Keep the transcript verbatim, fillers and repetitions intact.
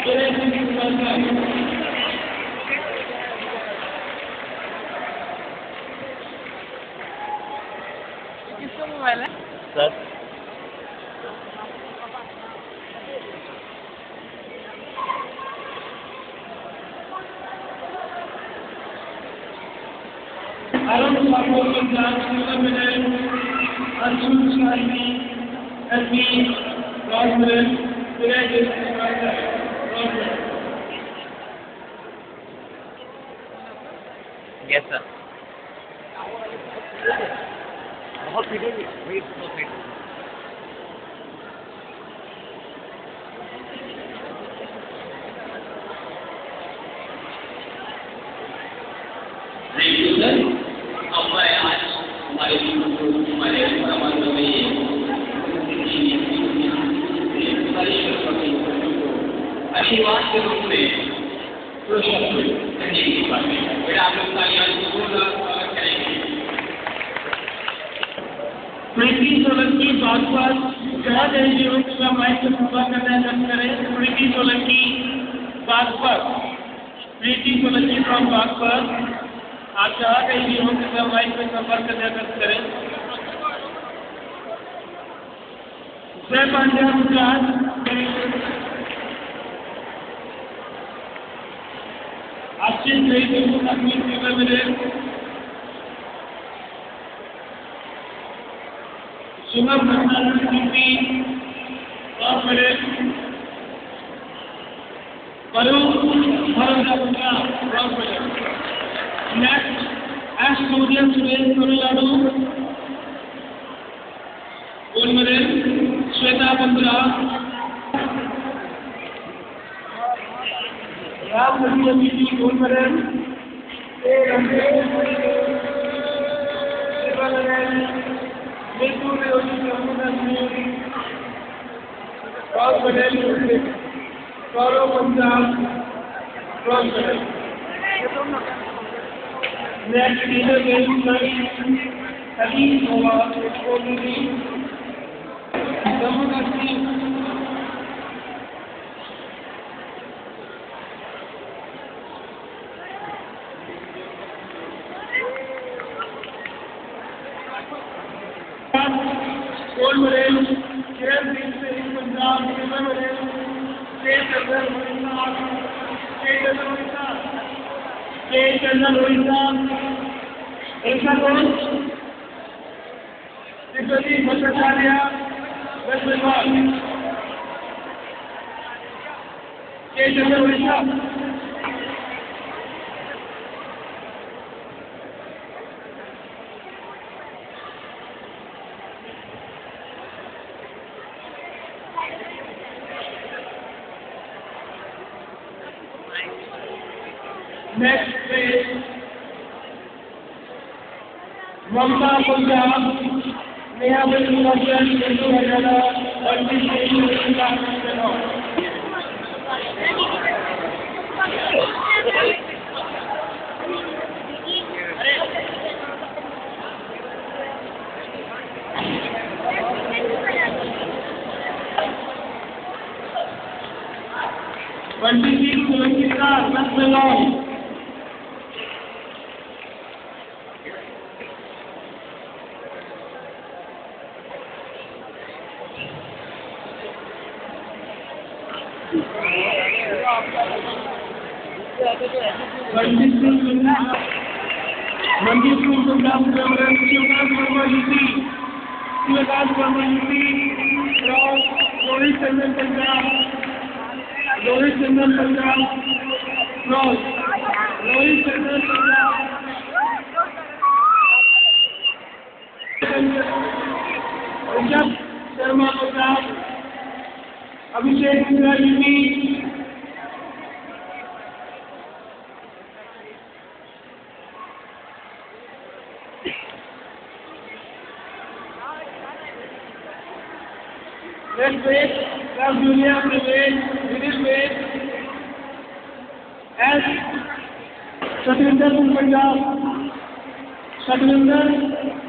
किसका मोबाइल है sir? Aaron Samuel Gonzalez, silver medal. Arjun Sharmi, L P, bronze medal. Viraj bronze medal. Yes, sir. बहुत पीछे wait बहुत wait हमारे आज हमारे हमारे समाज में आशीर्वाद के रूप में करने की बात है। बेटा आप लोग स्वागत करेंगे। प्रीति सोलंकी बागपत जहाँ एनजीओ का माइक से संपर्क करना दर्ज करें। प्रीति सोलंकी बागपत, प्रीति सोलंकी फ्रॉम बागपत, आप जहाँ एनजीओ का माइक से संपर्क करना दर्ज करें। जय पांड्या गुजरात, आशीष नई दिल्ली अपनी सेवा में सुबह भंडारी और मेरे वरुण भरंगा और मेरे नेक्स्ट एस सूर्य सुरेश तमिलनाडु और मेरे श्वेता बंद्रा राम नदी जी और मेरे Gaurav Punjab next leader game अभी होगा Jammu Kashmir gold medal Kerala team से Punjab silver medal state general Orissa state general Orissa state general Orissa ऐसा कोच तिब्बती Bhattacharya west Bengal state general Orissa next place Mamta Punjab Neha बंदर हिंदू हरियाणा और ट्वेंटी सिक्स सोलंकी का west Bengal Manjeet Singh Punjab Shivkant Verma UP Shivkant Verma UP Rohit Chandan Punjab Rohit Chandan Punjab Rohit Chandan Punjab Rishabh Sharma Punjab Abhishek UP Next page, Ram Julia Pradesh, Vinil Page, S. Satwinder from Punjab, Satwinder